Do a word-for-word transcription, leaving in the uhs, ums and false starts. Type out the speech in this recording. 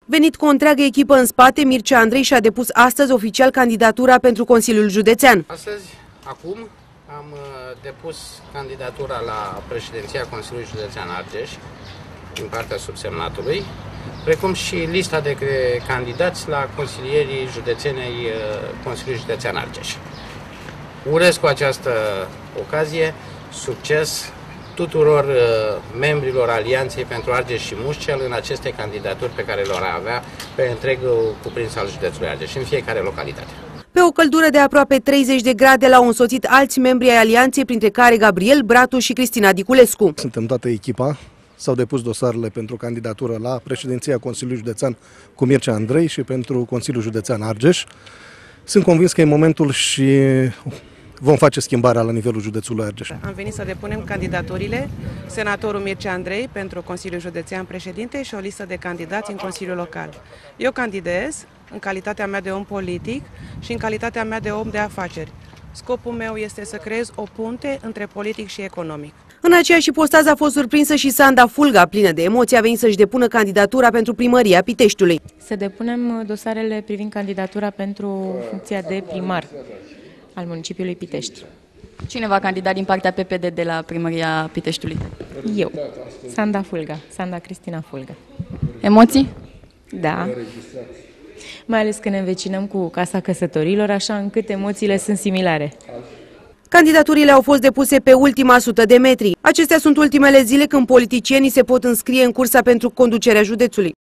Venit cu o întreagă echipă în spate, Mircea Andrei și-a depus astăzi oficial candidatura pentru Consiliul Județean. Astăzi, acum, am depus candidatura la președinția Consiliului Județean Argeș din partea subsemnatului, precum și lista de candidați la consilierii județenei Consiliului Județean Argeș. Urez cu această ocazie succes tuturor membrilor Alianței pentru Argeș și Mușcel în aceste candidaturi pe care le vor avea pe întregul cuprins al județului Argeș, în fiecare localitate. Pe o căldură de aproape treizeci de grade l-au însoțit alți membri ai Alianței, printre care Gabriel Bratu și Cristina Diculescu. Suntem toată echipa, s-au depus dosarele pentru candidatură la președinția Consiliului Județean cu Mircea Andrei și pentru Consiliul Județean Argeș. Sunt convins că e momentul și vom face schimbarea la nivelul județului Argeș. Am venit să depunem candidaturile, senatorul Mircea Andrei pentru Consiliul Județean Președinte și o listă de candidați în Consiliul Local. Eu candidez în calitatea mea de om politic și în calitatea mea de om de afaceri. Scopul meu este să creez o punte între politic și economic. În aceeași postază a fost surprinsă și Sanda Fulga, plină de emoții, a venit să-și depună candidatura pentru primăria Piteștiului. Să depunem dosarele privind candidatura pentru funcția de primar al municipiului Pitești. Cine va candida din partea P P D de la primăria Piteștiului? Eu, Sanda Fulga, Sanda Cristina Fulga. Emoții? Da. Mai ales că ne învecinăm cu Casa Căsătorilor, așa încât emoțiile sunt similare. Candidaturile au fost depuse pe ultima sută de metri. Acestea sunt ultimele zile când politicienii se pot înscrie în cursa pentru conducerea județului.